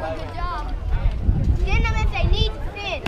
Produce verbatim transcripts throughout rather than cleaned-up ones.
Good job. Send them if they need to send.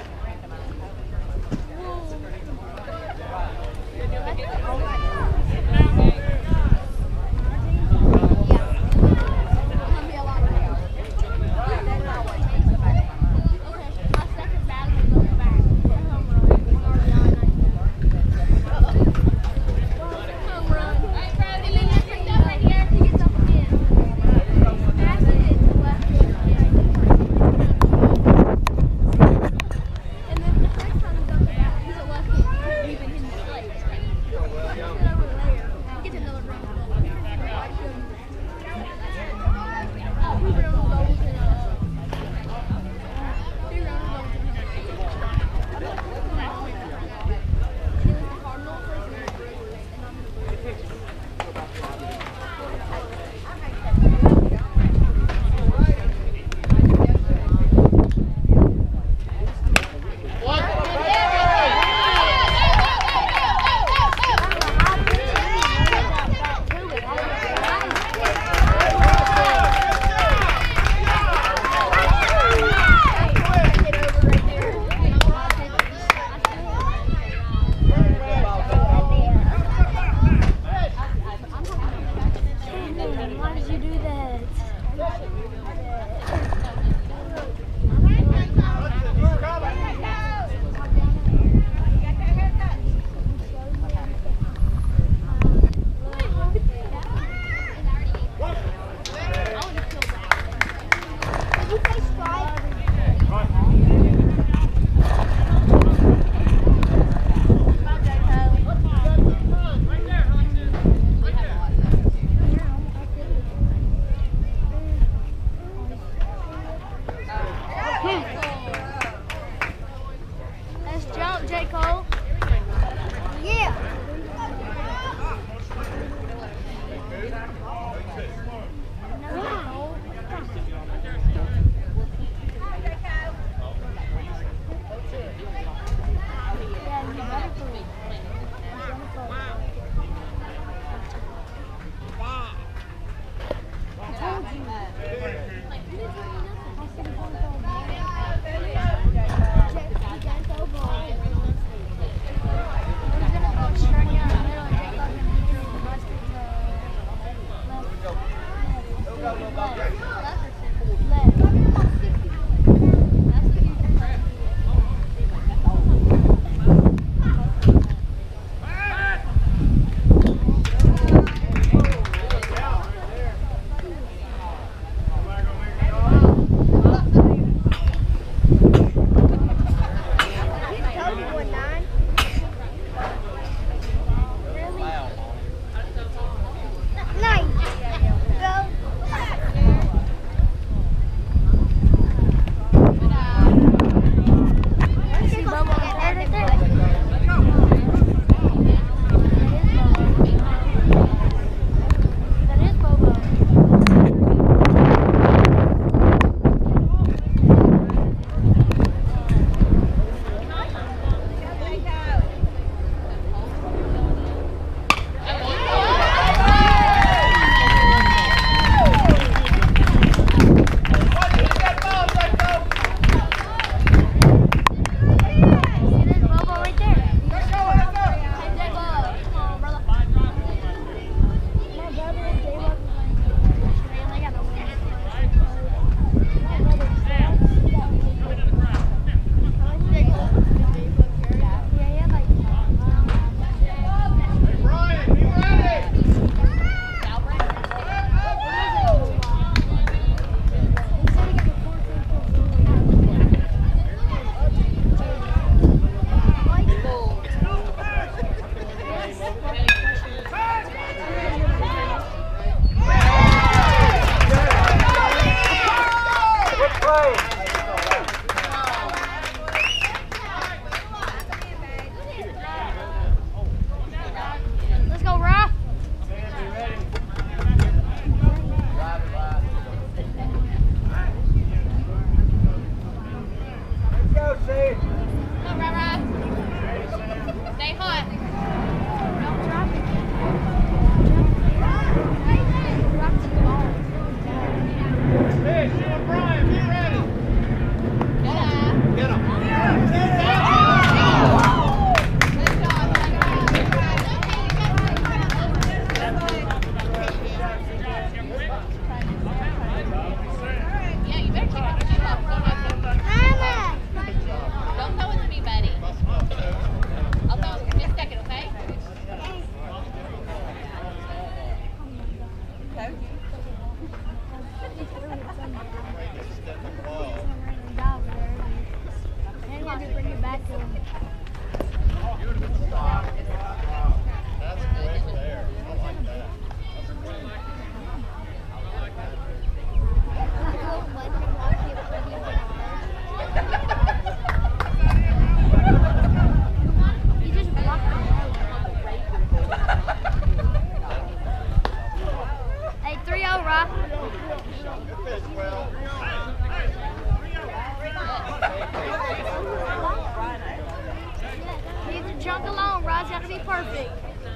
shot's got to be perfect.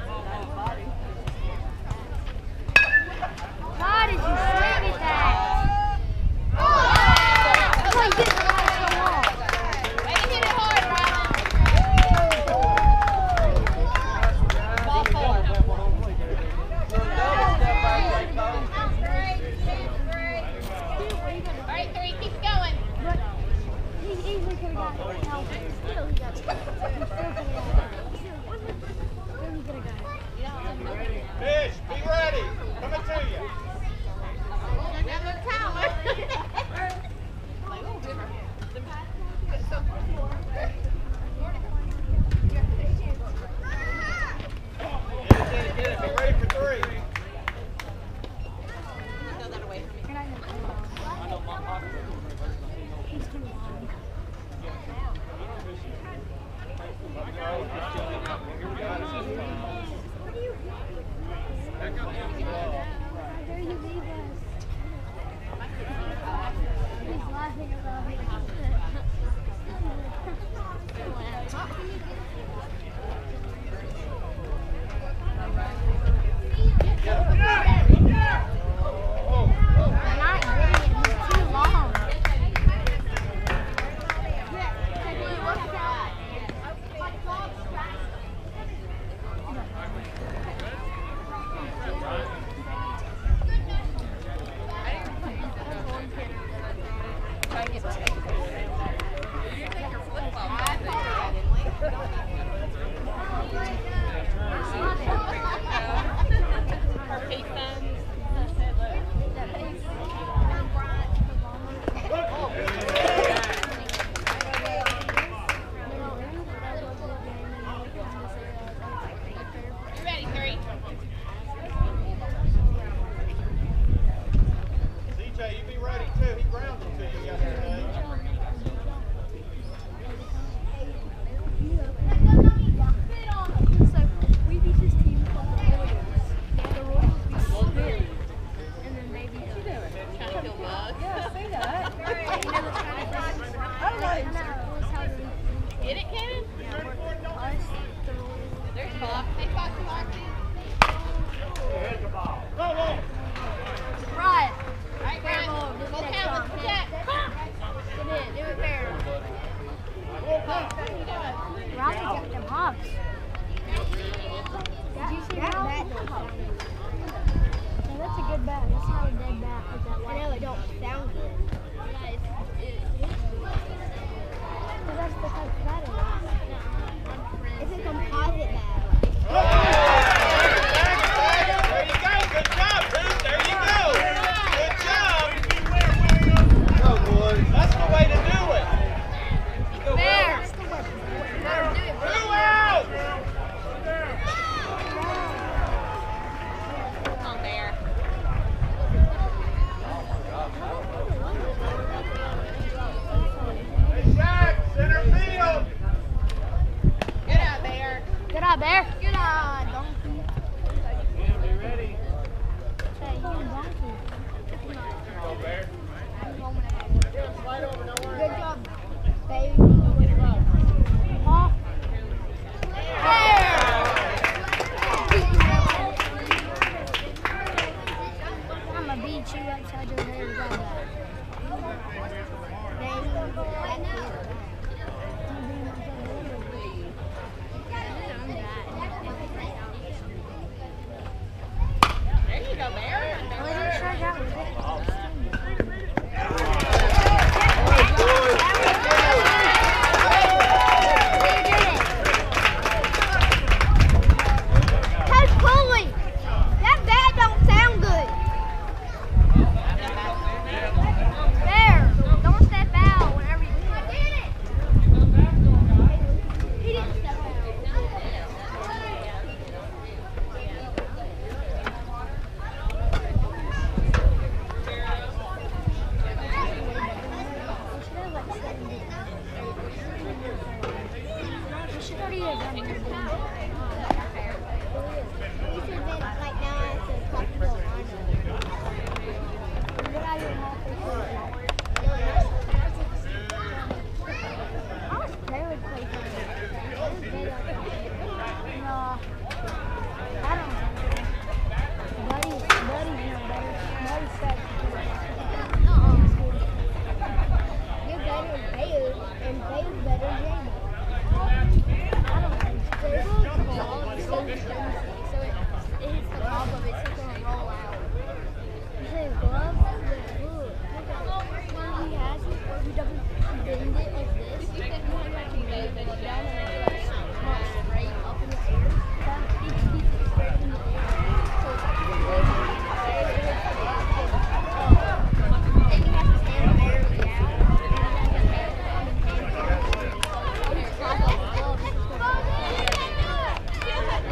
Why did you swing at that? Oh, you hit the ball so hard. Way to hit it hard, Rylan. Ball four. All right, three, keep going. But he easily could have got it. No, still he got it. He still could have got it. Still he could have got it. Fish, be ready. Coming to you.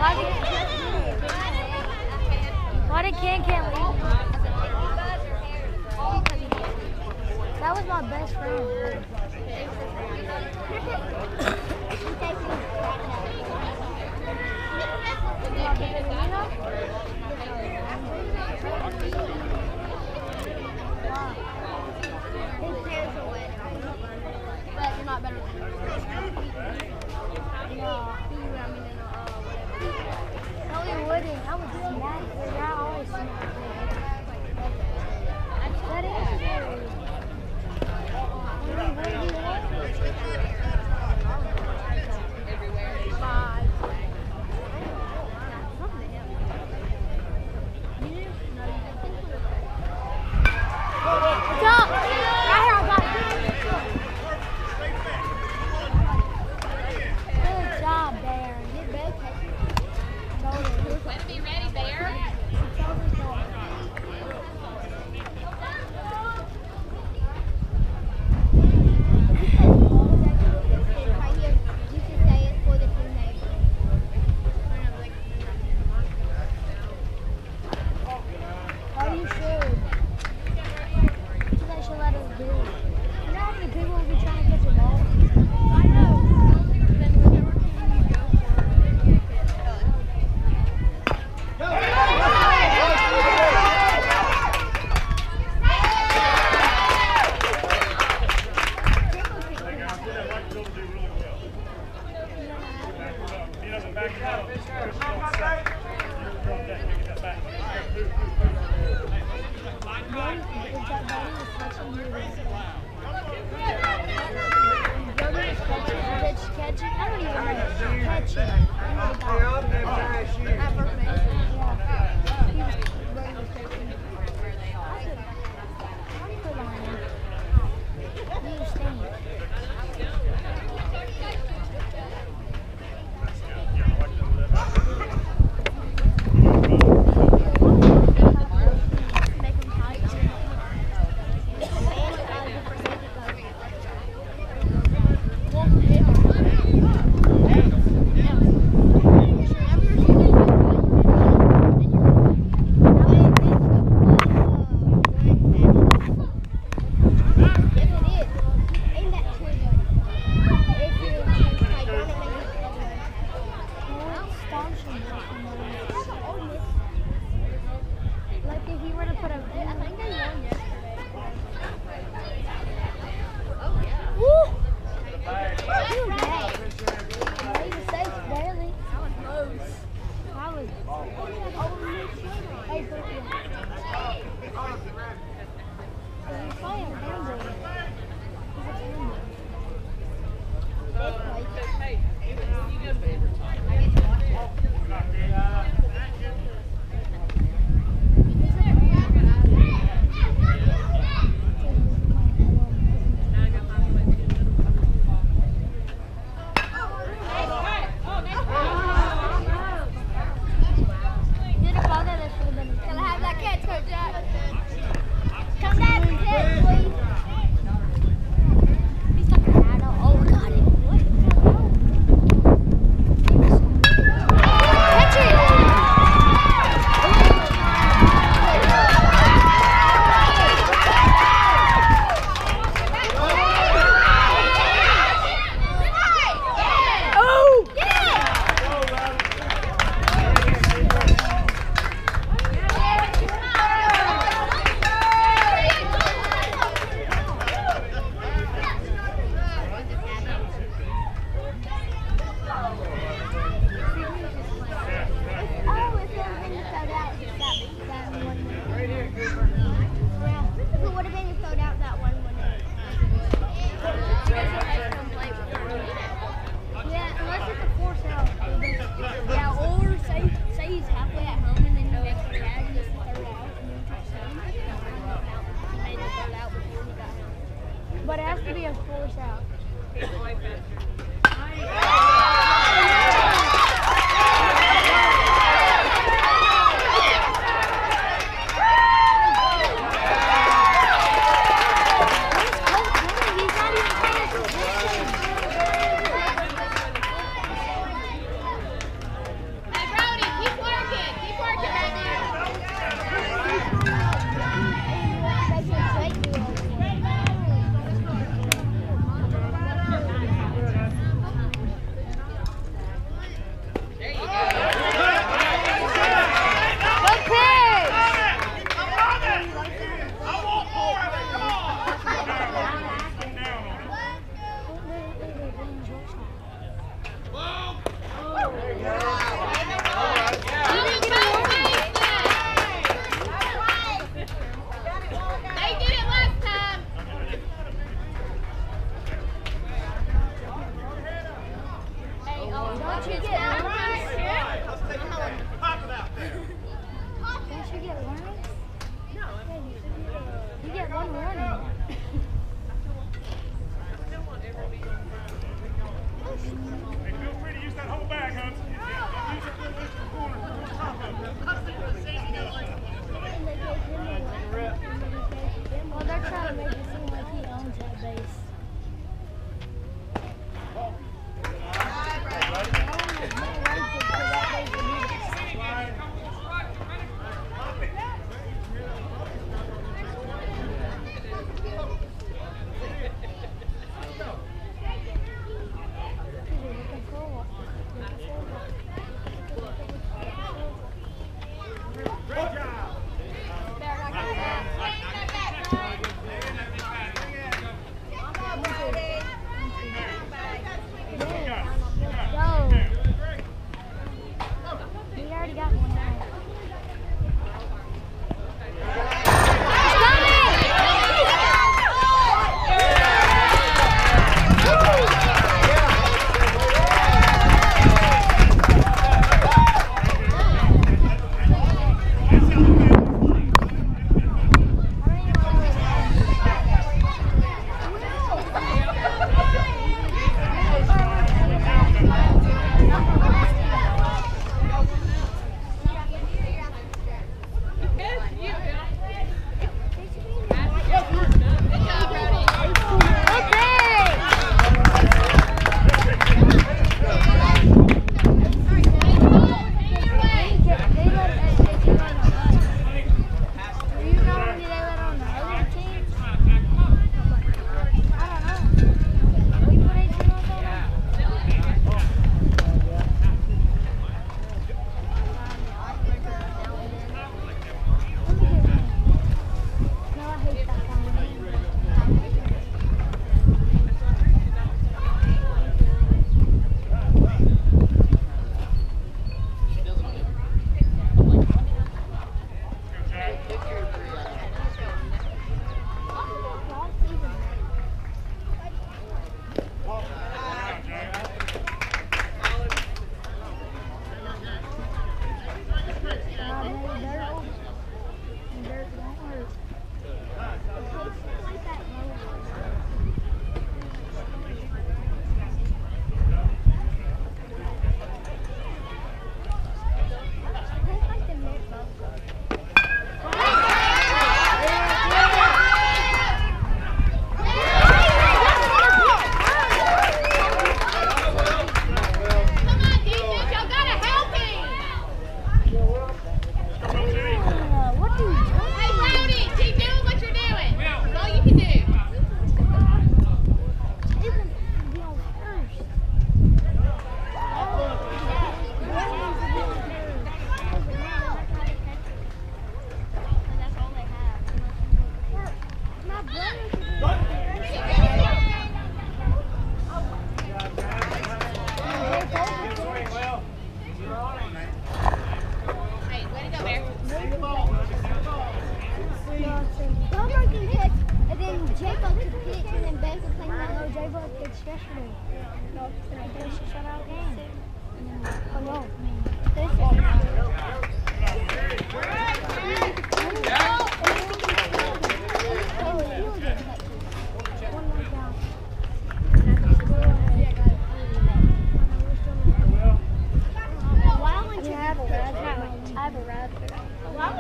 Why did Why did Can Can leave? That was my best friend. But you're not better than me. No, you wouldn't. I would smack you. I always smack you. That is true. What do you want? Five. What's up? Right here, I got it. Good job, Bear. Get back. Totally. When be ready, Bear? Totally cool. Oh, you should. You guys should let us do it. You know how many people will be trying to catch a ball? I know. Then whichever team you go for, you get it. He doesn't back it up. You're from that. Get that back. Is that Buddy was touching you? Brody was catching. Pitch catching. I don't even know. Catching. I know the guy. At first base. Yeah. He was, Brody was catching. I could, I could on him. You stink. Make them tight. Like if you were to put a I think they won yesterday. Woo! You bad. Made a safe barely. That was close. I was. Hey, put it in. He's playing handball. He's a handball. Hey, you good, babe? I get to watch it.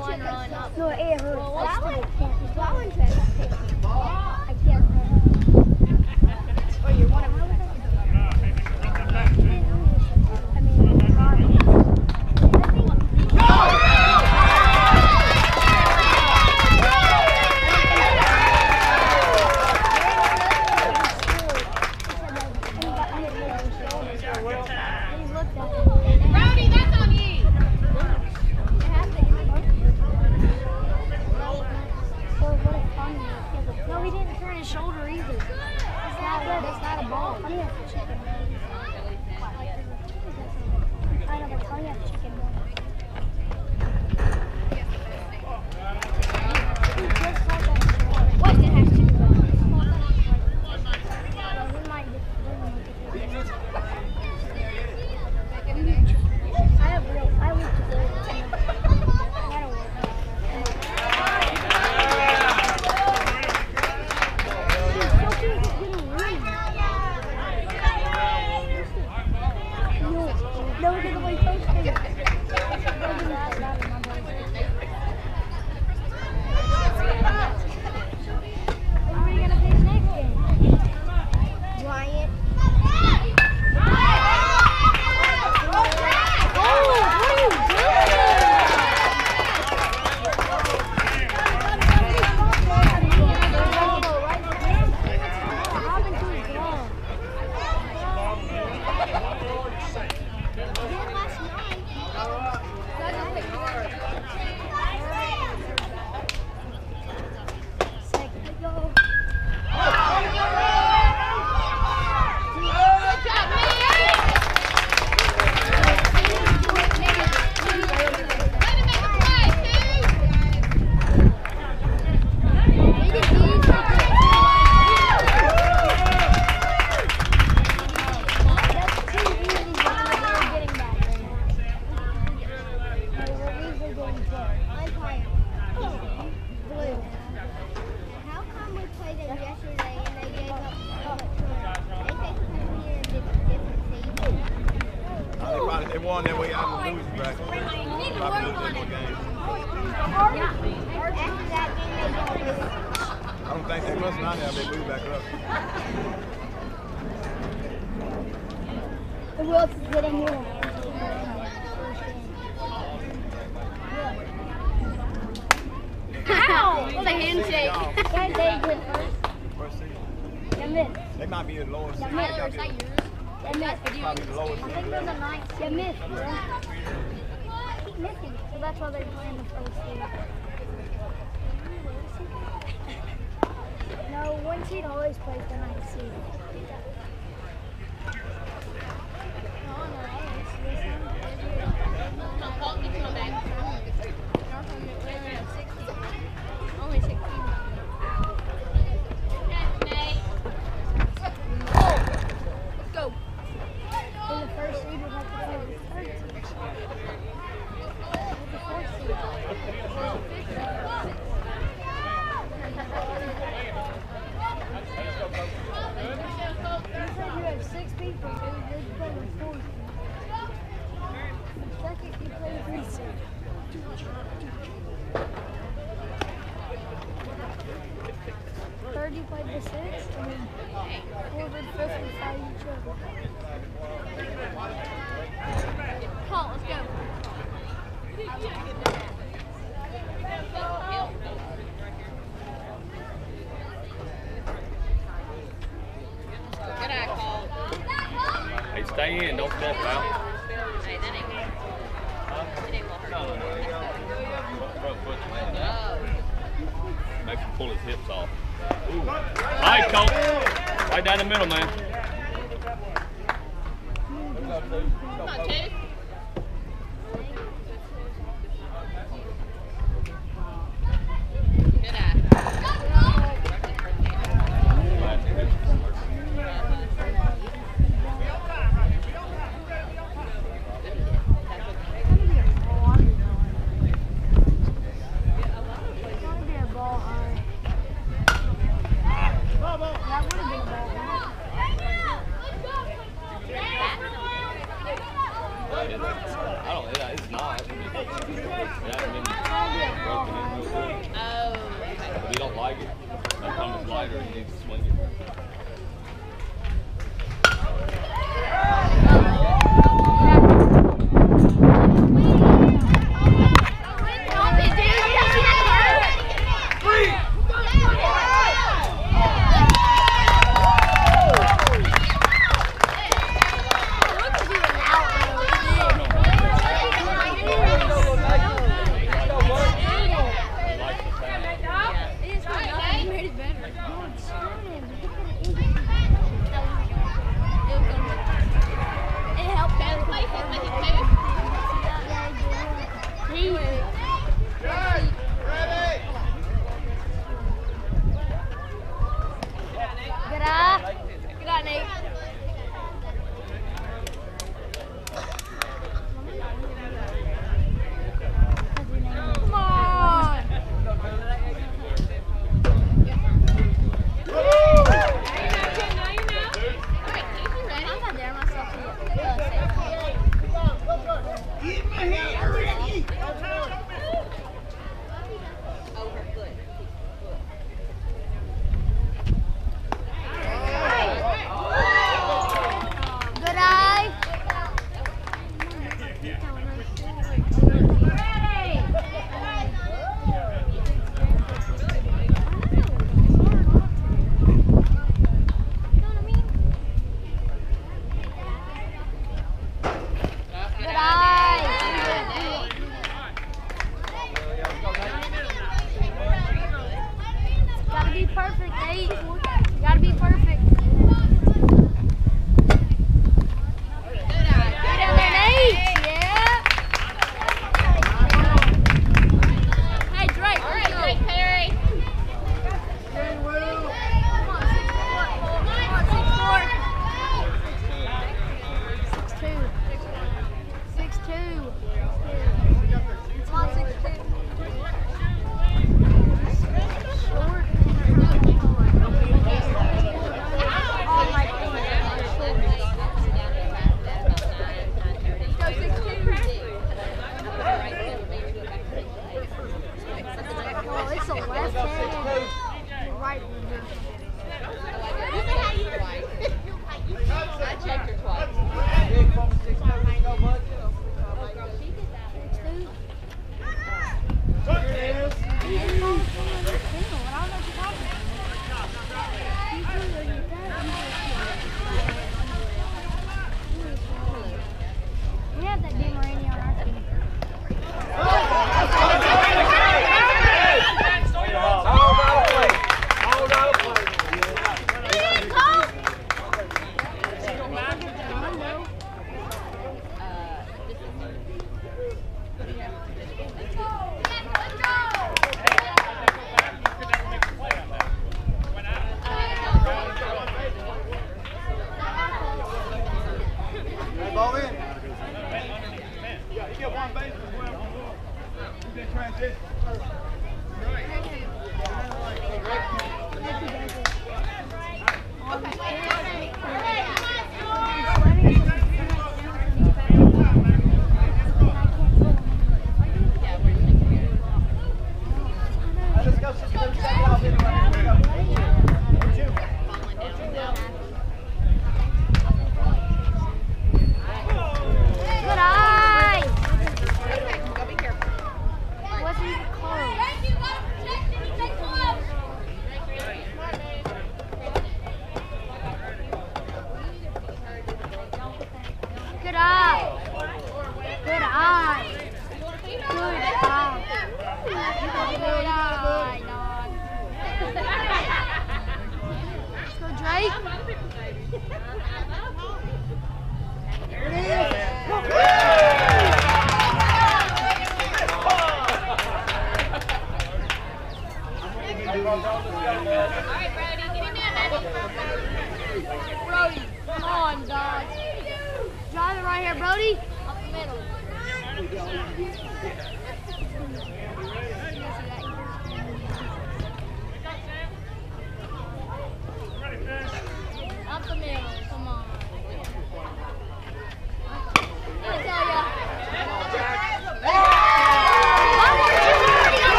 one run up. No, it hurts. Well, I what's still the- can't. That one's right. I can't. Oh, you're one of them. I mean, God. Rowdy, that's on you. No, he didn't turn his shoulder either. That's not, that's not a ball. I have chicken. I know, but I have chicken. Weston has chicken bones. I have real, I wish to go. I don't work. No, we're gonna play first thing. What are we gonna play the next game? Bryant. How come we played them yesterday and they gave up public trust? They say to come here and did a different season. They probably they won their way out of the losing bracket. Probably lose their more games. After that game, they don't lose. I don't think they must not have. They move back up. Who else is getting here? Ow! What a handshake. Guys, they get first. First seed. You missed. They might be the lowest seed. Yeah, They Tyler, might is be that the- yours? You missed. Probably the lowest I seed. think there's a ninth. You missed, bro. Keep missing. So that's why they're playing the first seed. No, one seed always plays the ninth seed. No, Paul needs to come back. Only sixteen. Let's go. In the first seed, we have to play the third seed. The fourth seed. You said you have six people, so you just play the fourth seed. The second, you play the three seed. Third, you play the six, and then fourth and fifth, you fight each other. Paul, let's go. Good eye, Paul. Hey, stay in, don't step out. Hey, that ain't good. It ain't gonna hurt. No, no, no. Front foot's laying down. Makes him pull his hips off. Ooh. Nice, Colt. Right down the middle, man. Come on, two. Good eye. That would have been a ball. like it. Sometimes it's lighter and you need to swing it.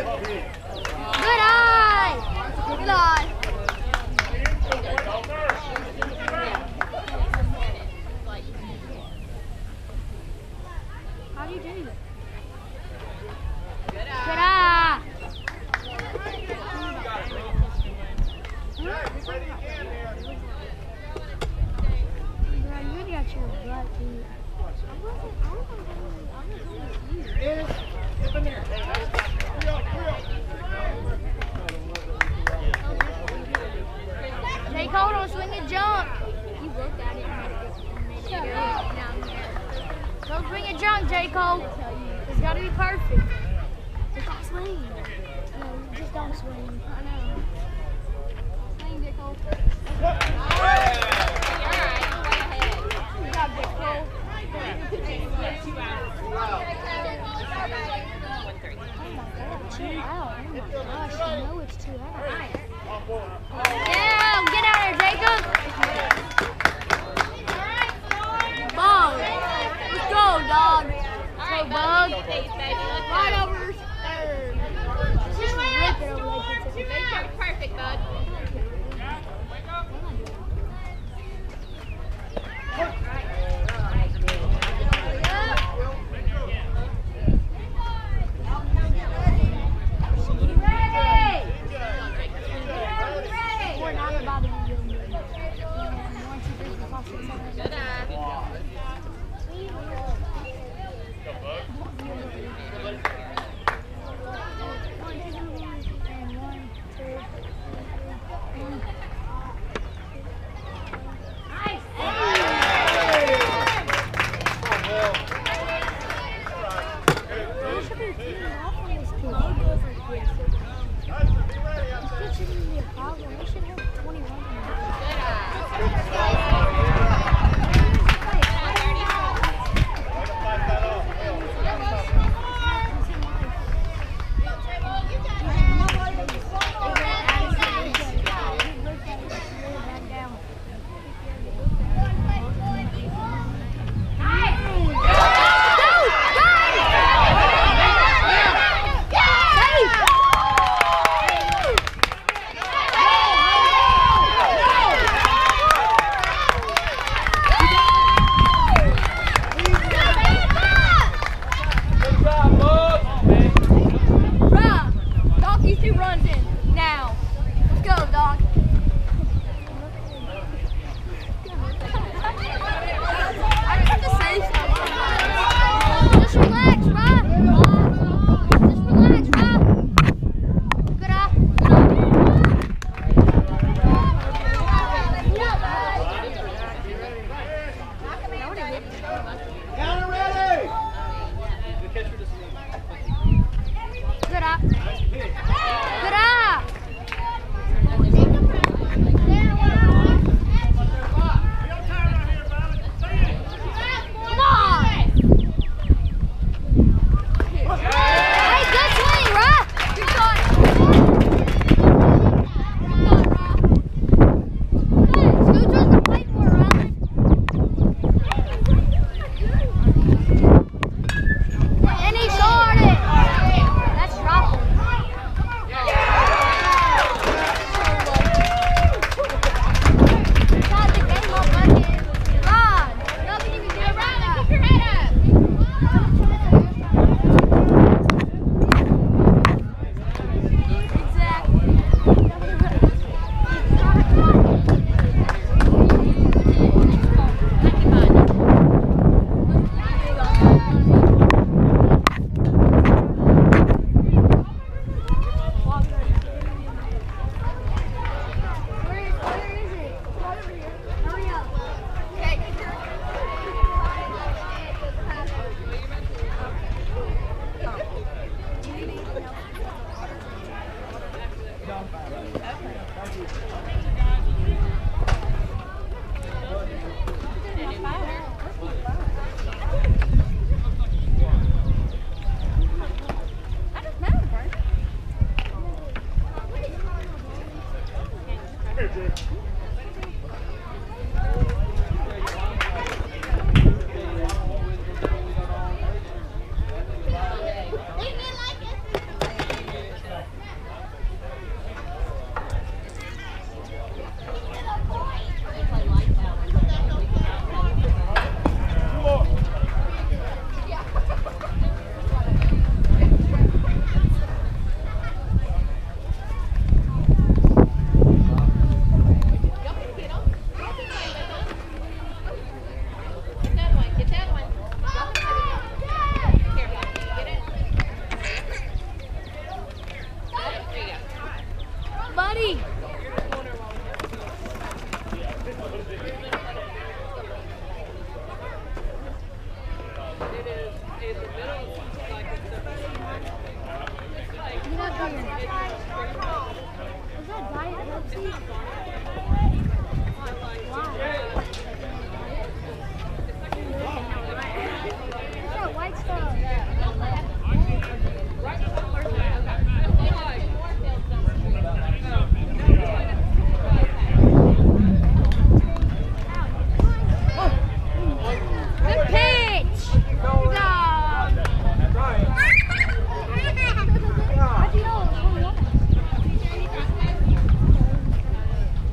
Good eye. Good eye. How do you do that? Good eye. Good eye. Bro, you got your butt beat. J. Cole, don't swing and jump. You looked at it and made it good down here. Don't swing and jump, J. Cole. It's got to be perfect. Just don't swing. No, just don't swing. I know. Swing, J. Cole. Good job, J. Cole. Two out. Oh my gosh, I know it's two out. Yeah, get out of there, Jacob. Ball. Let's go, dog. Let's go, bug. Right over third. Just rip it over there. Perfect, bud. buddy. Get up here. Is that Diet Pepsi? Why? What's that white stuff? Good pitch! Good job! How'd you know it was one one?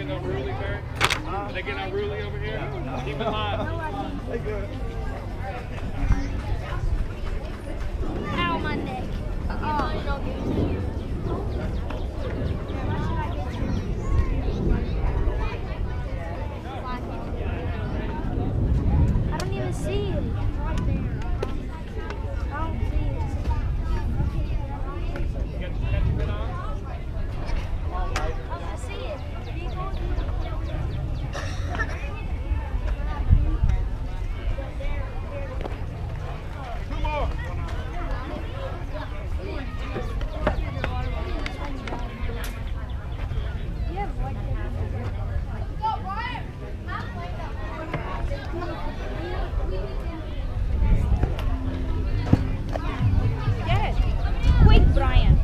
getting unruly, Barry? Are they getting unruly over here? Keep in mind. They good. Ow, my neck. Oh, I don't even see it. Right there. I don't see it. I see it. Two more. Yes. Quick, Brian.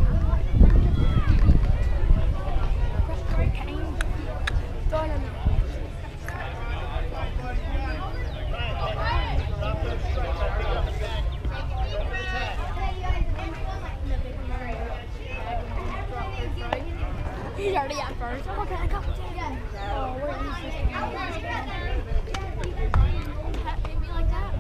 He's already at first. Oh, can I come? Oh, where is this? Hit me like that.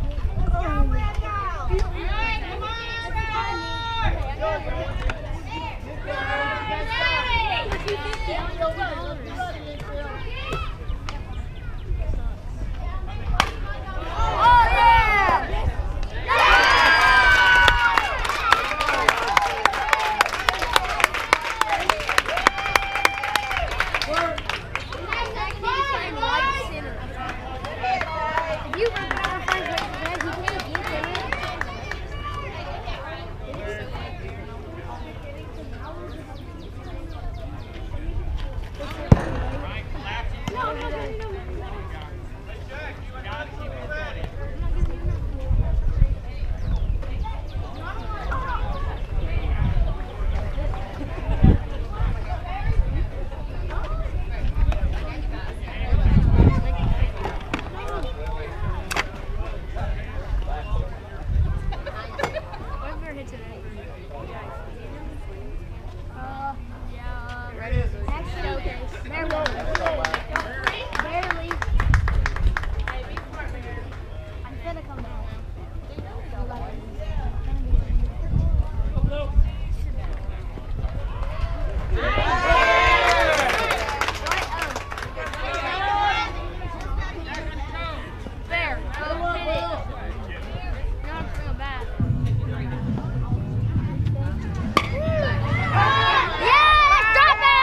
Oh, yeah! If you run down first, you can't get Uh, yeah. Actually, okay. Barely. Barely. I'm gonna come down. Fair. Go hit it. Now I'm throwing back. Yes! Drop it!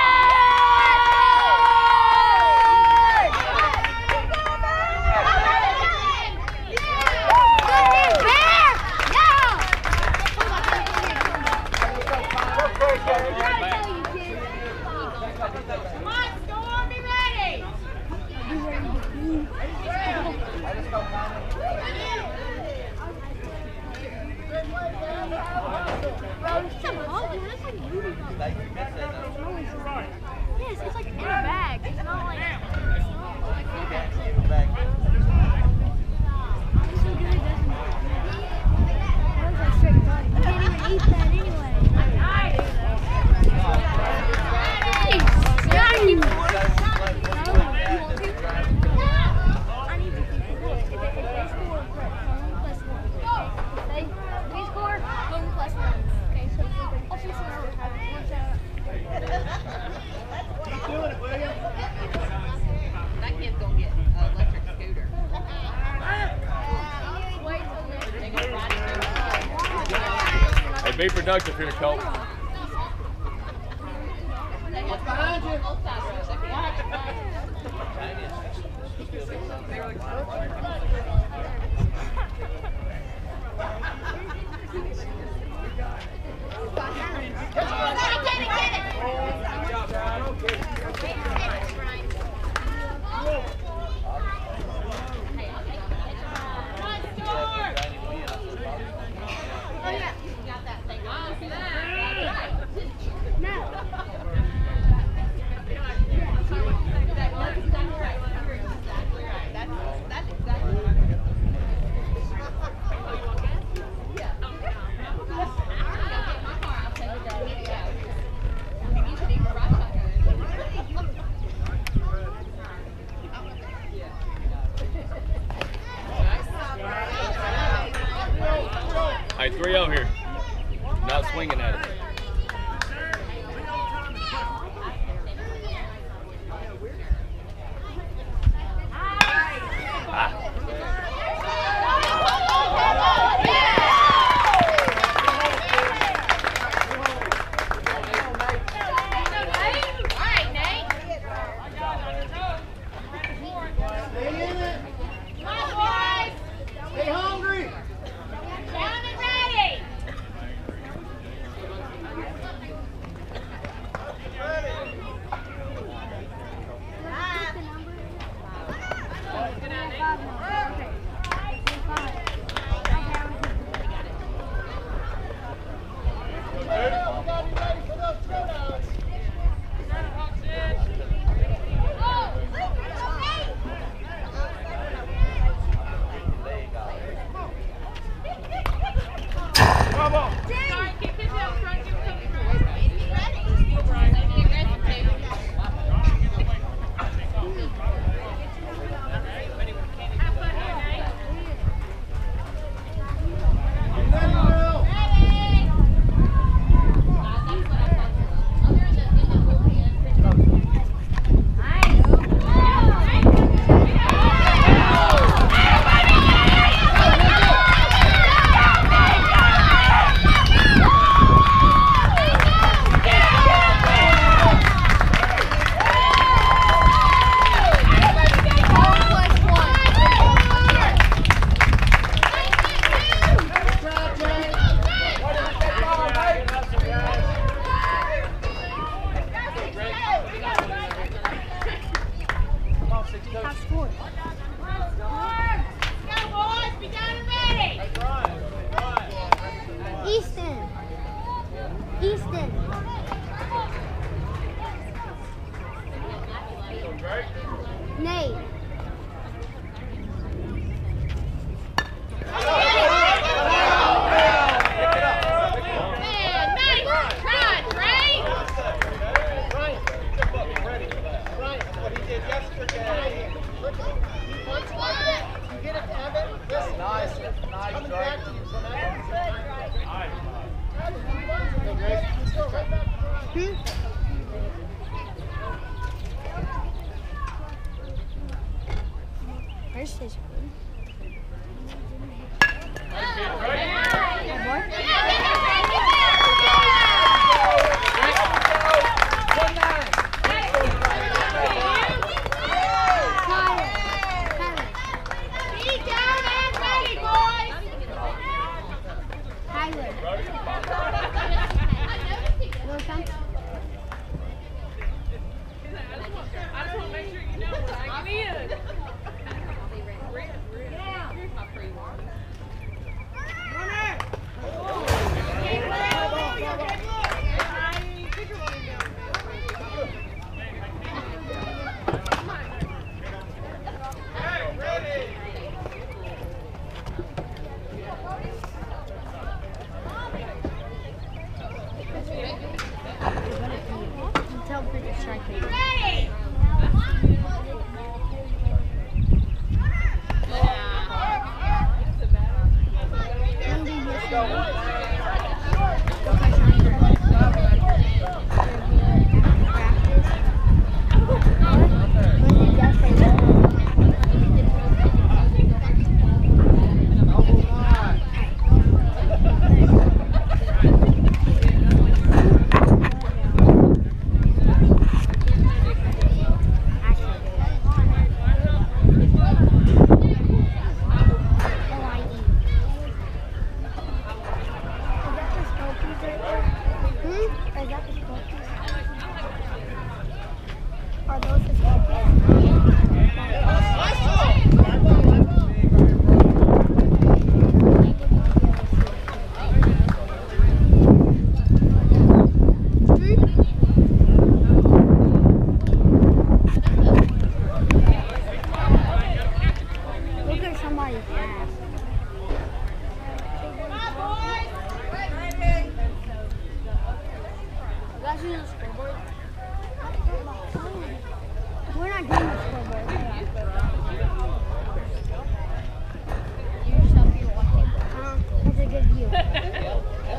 Bear! Yeah! Come on, Storm, be ready! Yes, it's like in a bag. It's not like. It's not like it's so good, doesn't it? That was like straight cut. You can't even eat that anyway. Yeah, I need more. No, you want to? I need to keep it. If they score, home plus one. If they we score, home plus one. Okay, so I'll see some other habits. Watch out. That kid's gonna get an electric scooter. Wait till next. They gonna ride it through. Hey, be productive here, Colt. What's behind you? Both sides for a second. swinging at it.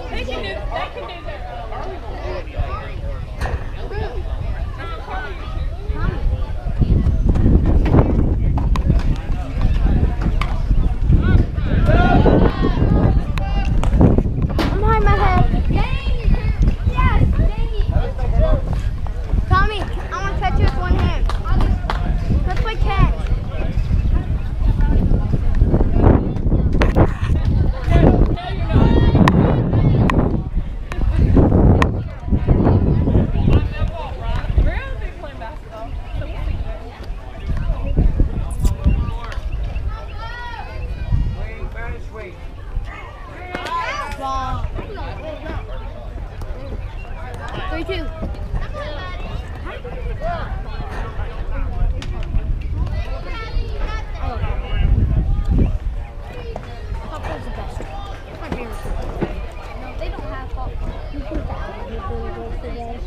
They can do, they can do their I'm behind my head. Yes, Tommy, I want to catch you with one hand. Let's play catch. Three, two. Popcorn's the best. It's my favorite food. No, they don't have popcorn. You think that would be really good today?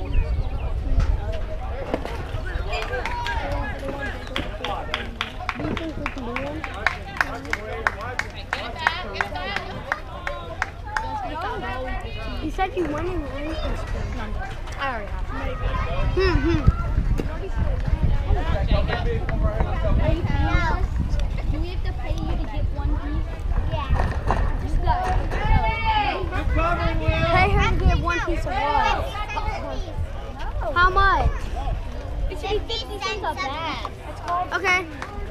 Do you think we can do one? You said you won in Lincoln School. No, I already have. Hmm, hmm. Do we have to pay you to get one piece? Yeah. Just go. Pay her to get one piece of what? How much? It should be fifty cents a bag. Okay.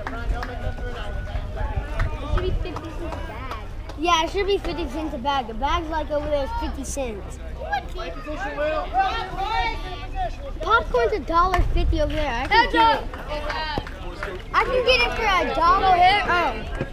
It should be fifty cents a bag. Yeah, it should be fifty cents a bag. The bag's like over there is fifty cents. Popcorn's a dollar fifty over there. I can get it. I can get it for a dollar here. Oh.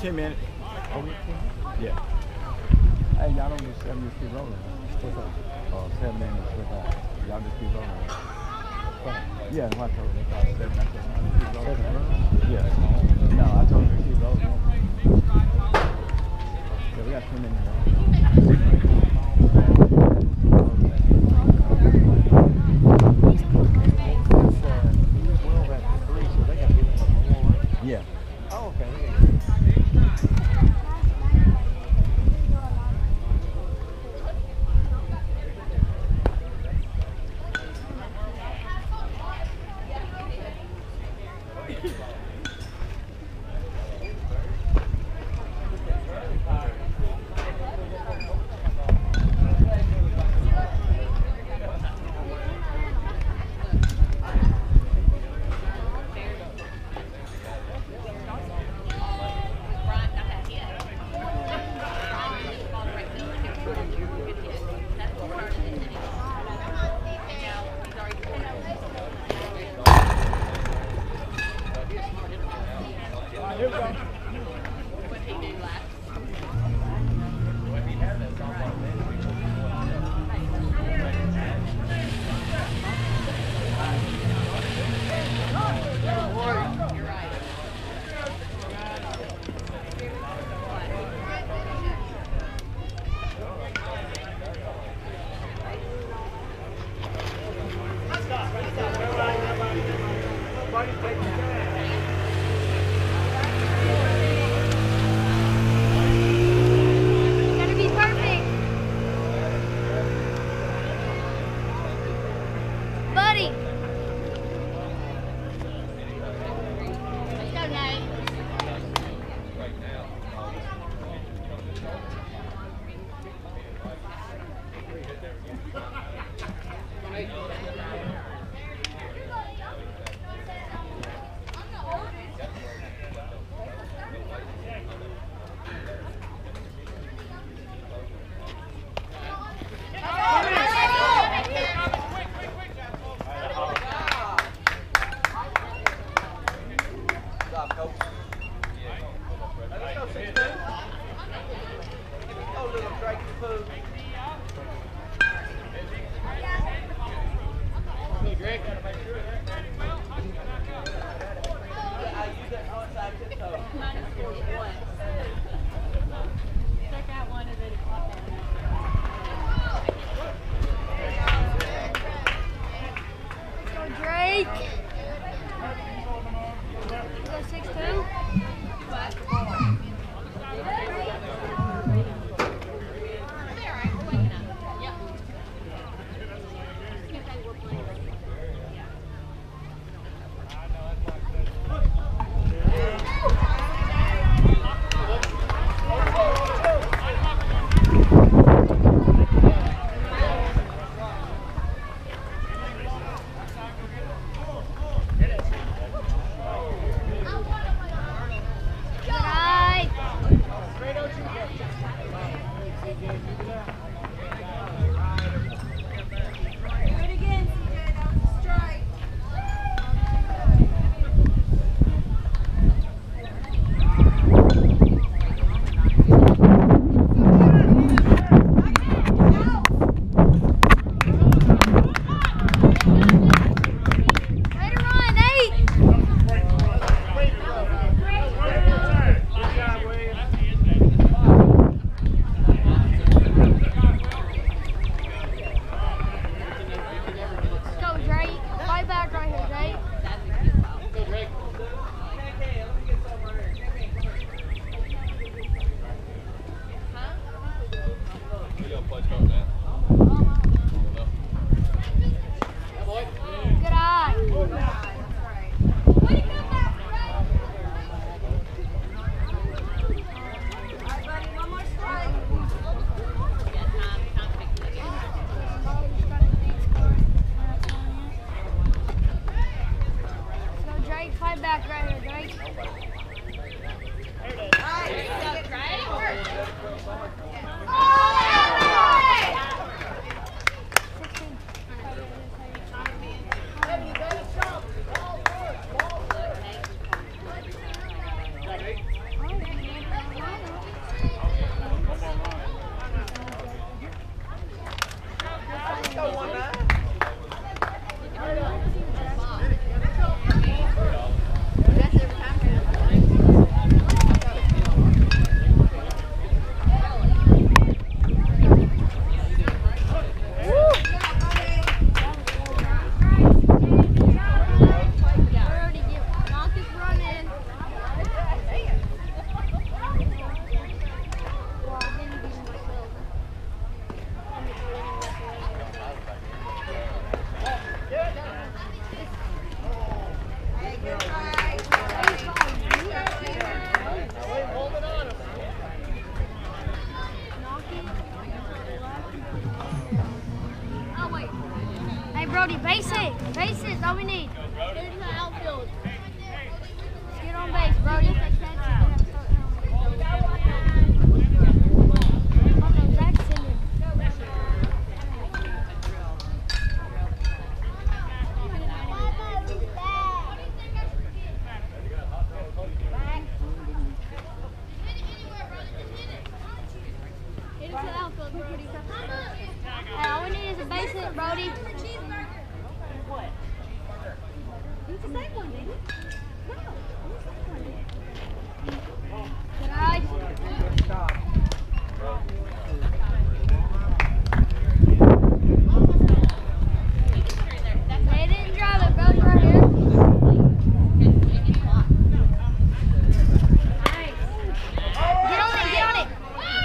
ten minutes. Yeah. Hey, y'all don't just seven just keep rolling. Oh, seven minutes with that. Y'all just keep rolling. Yeah, I told them. Seven, I told them to keep rolling. Yeah. No, I told them to keep rolling. Yeah, we got ten minutes. Yeah. Oh, okay. Gotta be perfect. Buddy. Let's go, Nate. Go, Drake. Go six two. all we need. Get into the outfield. Let's get on base, Brody. Okay, Zach's sending. Get into the outfield, Brody. Hey, all we need is a base hit, Brody. What? You can take one, didn't you? No. Good eye. They didn't drive it, Brody, right here. Nice. Get on it, get on it.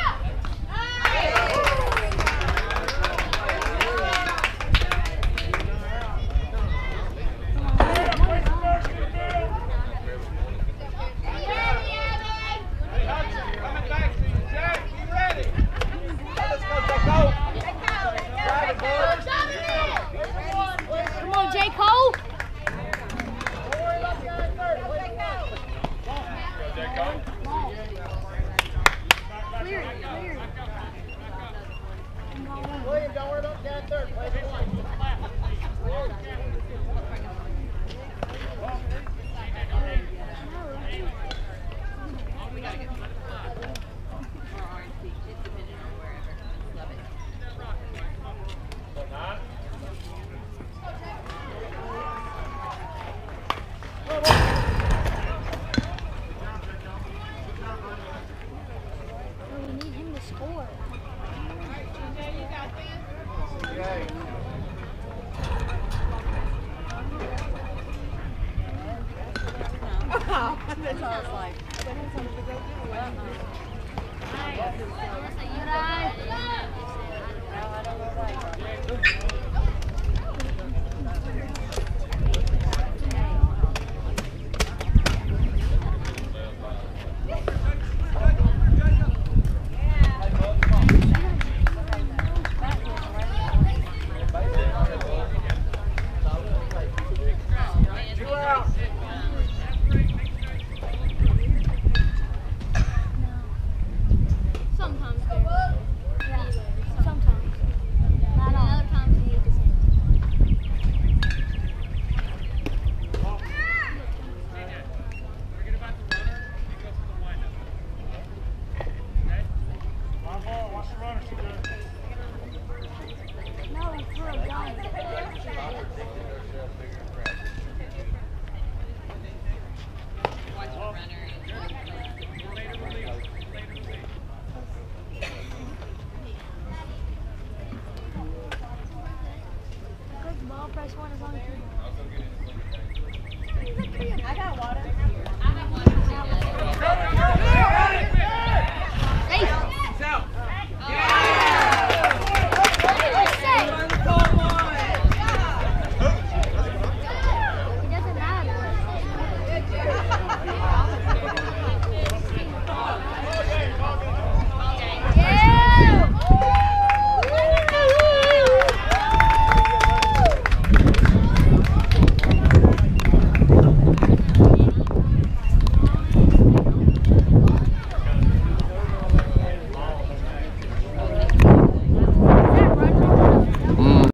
Coming back to you, Jack. You ready? Let's go, Jaco. Drive it, boys. Come on, J. Cole. Don't worry about the guy in third. Play the one. Clear it, clear it. William, don't worry about the guy in third. Play the one. We gotta get some. Or Orange Beach, it's depending on wherever. Love it. We need him to score. Okay. That's all I was like. Good eye.